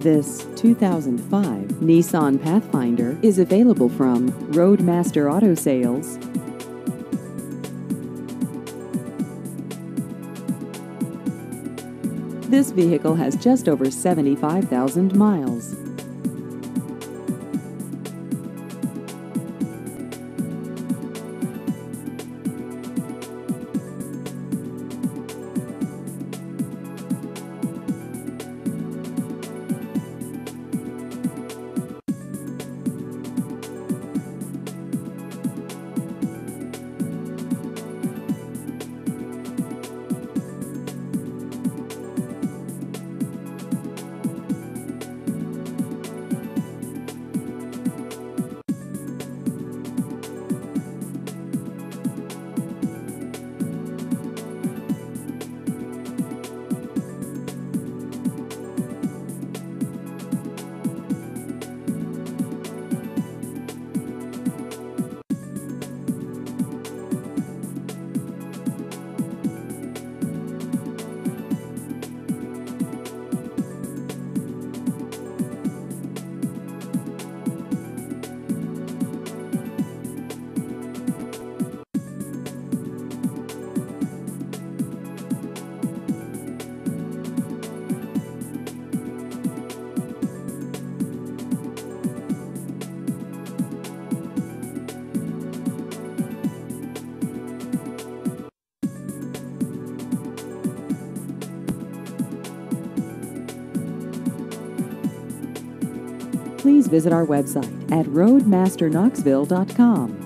This 2005 Nissan Pathfinder is available from Roadmaster Auto Sales. This vehicle has just over 75,000 miles. Please visit our website at roadmasterknoxville.com.